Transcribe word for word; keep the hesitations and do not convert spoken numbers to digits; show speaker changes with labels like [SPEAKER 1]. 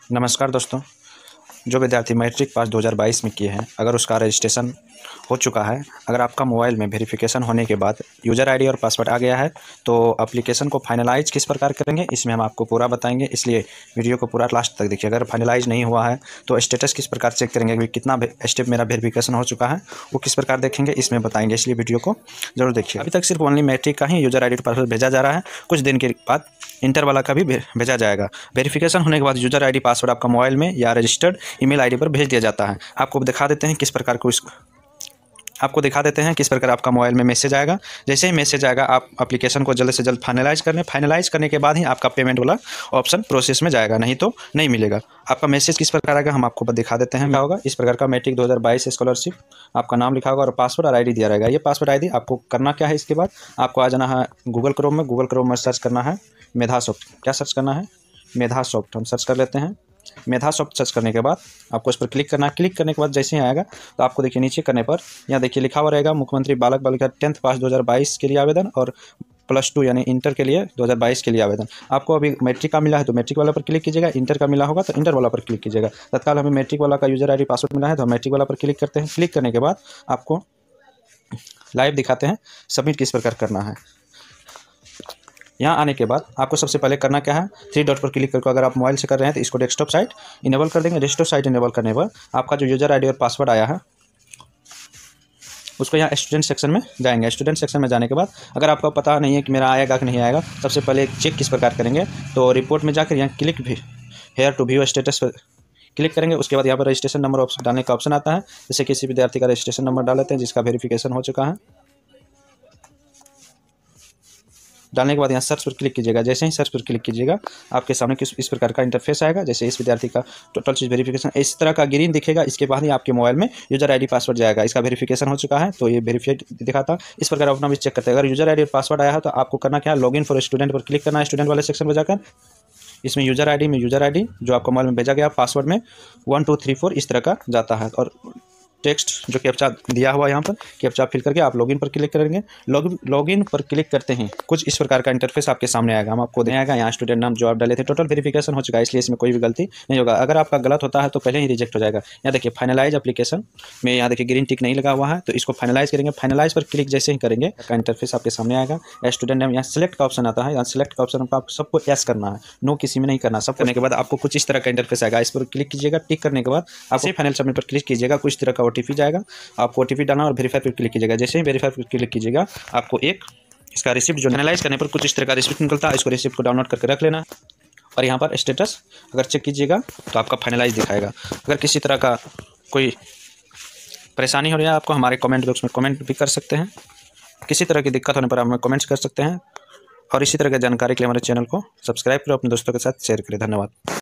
[SPEAKER 1] नमस्कार दोस्तों, जो विद्यार्थी मैट्रिक पास दो हज़ार बाईस में किए हैं, अगर उसका रजिस्ट्रेशन हो चुका है, अगर आपका मोबाइल में वेरिफिकेशन होने के बाद यूज़र आईडी और पासवर्ड आ गया है, तो एप्लीकेशन को फाइनलाइज किस प्रकार करेंगे इसमें हम आपको पूरा बताएंगे। इसलिए वीडियो को पूरा लास्ट तक देखिए। अगर फाइनलाइज नहीं हुआ है तो स्टेटस किस प्रकार चेक करेंगे कि कितना स्टेप मेरा वेरिफिकेशन हो चुका है, वो किस प्रकार देखेंगे इसमें बताएंगे। इसलिए वीडियो को जरूर देखिए। अभी तक सिर्फ ओनली मैट्रिक का ही यूज़र आईडी और पासवर्ड भेजा जा रहा है, कुछ दिन के बाद इंटर वाला का भी भेजा जाएगा। वेरिफिकेशन होने के बाद यूज़र आईडी पासवर्ड आपका मोबाइल में या रजिस्टर्ड ईमेल आईडी पर भेज दिया जाता है। आपको दिखा देते हैं किस प्रकार को आपको दिखा देते हैं किस प्रकार आपका मोबाइल में मैसेज आएगा। जैसे ही मैसेज आएगा, आप एप्लीकेशन को जल्द से जल्द फाइनलाइज करने फाइनलाइज करने के बाद ही आपका पेमेंट वाला ऑप्शन प्रोसेस में जाएगा, नहीं तो नहीं मिलेगा। आपका मैसेज किस प्रकार आएगा हम आपको दिखा देते हैं। क्या होगा, इस प्रकार का मैट्रिक दो हज़ार बाईस स्कॉलरशिप, आपका नाम लिखा होगा और पासवर्ड और आईडी दिया रहेगा। ये पासवर्ड आईडी आपको करना क्या है, इसके बाद आपको आ जाना है गूगल क्रोम में। गूगल क्रोम में सर्च करना है मेधासॉफ्ट। क्या सर्च करना है? मेधासॉफ्ट। हम सर्च कर लेते हैं। मेधासॉफ्ट सर्च करने के बाद आपको इस पर क्लिक करना है। क्लिक करने के बाद जैसे ही आएगा तो आपको देखिए नीचे करने पर यहाँ देखिए लिखा हुआ रहेगा मुख्यमंत्री बालक बालिका टेंथ पास दो हज़ार बाईस के लिए आवेदन और प्लस टू यानी इंटर के लिए दो हज़ार बाईस के लिए आवेदन। आपको अभी मैट्रिक का मिला है तो मैट्रिक वाला पर क्लिक कीजिएगा, इंटर का मिला होगा तो इंटर वाला पर क्लिक कीजिएगा। तत्काल हमें मैट्रिक वाला का यूजर आईडी पासवर्ड मिला है तो मैट्रिक वाला पर क्लिक करते हैं। क्लिक करने के बाद आपको लाइव दिखाते हैं सबमिट किस प्रकार करना है। यहाँ आने के बाद आपको सबसे पहले करना क्या है, थ्री डॉट पर क्लिक करके अगर आप मोबाइल से कर रहे हैं तो इसको डेस्कटॉप साइट इनेबल कर देंगे। डेस्कटॉप साइट इनेबल करने पर आपका जो यूजर आईडी और पासवर्ड आया है उसको यहाँ स्टूडेंट सेक्शन में जाएंगे। स्टूडेंट सेक्शन में जाने के बाद अगर आपको पता नहीं है कि मेरा आएगा कि नहीं आएगा, सबसे पहले चेक किस प्रकार करेंगे तो रिपोर्ट में जाकर यहाँ क्लिक भी हेयर टू व्यू स्टेटस पर क्लिक करेंगे। उसके बाद यहाँ पर रजिस्ट्रेशन नंबर ऑप्शन डालने का ऑप्शन आता है। जैसे किसी विद्यार्थी का रजिस्ट्रेशन नंबर डाल लेते हैं जिसका वेरिफिकेशन हो चुका है। डालने के बाद यहाँ सर्च पर क्लिक कीजिएगा। जैसे ही सर्च पर क्लिक कीजिएगा आपके सामने किस इस प्रकार का इंटरफेस आएगा। जैसे इस विद्यार्थी का टोटल चीज़ वेरिफिकेशन इस तरह का ग्रीन दिखेगा। इसके बाद ही आपके मोबाइल में यूजर आईडी पासवर्ड जाएगा। इसका वेरिफिकेशन हो चुका है तो ये वेरीफाइड दिखाता। इस प्रकार अपना भी चेक करते हैं। अगर यूजर आईडी और पासवर्ड आया है तो आपको करना क्या है, लॉगिन फॉर स्टूडेंट पर क्लिक करना है। स्टूडेंट वाले सेक्शन में जाकर इसमें यूजर आईडी में यूजर आईडी जो आपका मोबाइल में भेजा गया, पासवर्ड में वन टू थ्री फोर इस तरह का जाता है और टेक्स्ट जो कैप्चा दिया हुआ यहाँ पर कैप्चा फिल करके आप लॉगिन पर क्लिक करेंगे। लॉग लॉगिन पर क्लिक करते हैं कुछ इस प्रकार का इंटरफेस आपके सामने आएगा। हम आपको देगा यहाँ स्टूडेंट नाम जो आप डाले थे टोटल वेरिफिकेशन हो चुका है, इसलिए इसमें कोई भी गलती नहीं होगा। अगर आपका गलत होता है तो पहले ही रिजेक्ट हो जाएगा। यहाँ देखिए फाइनलाइज एप्लीकेशन में यहाँ देखिए ग्रीन टिक नहीं लगा हुआ है तो इसको फाइनलाइज करेंगे। फाइनलाइज पर क्लिक जैसे ही करेंगे का इंटरफेस आपके सामने आएगा। स्टूडेंट नेम यहाँ सेलेक्ट का ऑप्शन आता है। यहाँ सेलेक्ट का ऑप्शन आप सबको यस करना है, नो किसी में नहीं करना। सब करने के बाद आपको कुछ इस तरह का इंटरफेस आएगा। इस पर क्लिक कीजिएगा। टिक करने के बाद आपसे फाइनल सबमिट पर क्लिक कीजिएगा। कुछ तरह का ओटीपी जाएगा, आपको ओटीपी डालना और वेरीफाई पर क्लिक कीजिएगा। जैसे ही वेरीफाई पर क्लिक कीजिएगा आपको एक इसका रिसिप्ट जो एनालाइज करने पर कुछ इस तरह का रिसिप्ट निकलता है। इसको रिसिप्ट को डाउनलोड करके रख लेना और यहाँ पर स्टेटस अगर चेक कीजिएगा तो आपका फाइनलाइज दिखाएगा। अगर किसी तरह का कोई परेशानी हो रही है आपको हमारे कमेंट बॉक्स में कमेंट भी कर सकते हैं। किसी तरह की दिक्कत होने पर आप हमें कमेंट्स कर सकते हैं और इसी तरह की जानकारी के लिए हमारे चैनल को सब्सक्राइब करो, अपने दोस्तों के साथ शेयर करें। धन्यवाद।